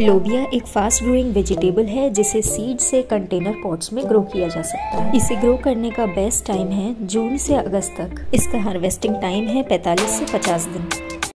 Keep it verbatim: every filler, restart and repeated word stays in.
लोबिया एक fast growing vegetable है जिसे सीड से कंटेनर पॉट्स में ग्रो किया जा सकता है। इसे ग्रो करने का बेस्ट टाइम है जून से अगस्त तक। इसका हार्वेस्टिंग टाइम है पैंतालीस से पचास दिन।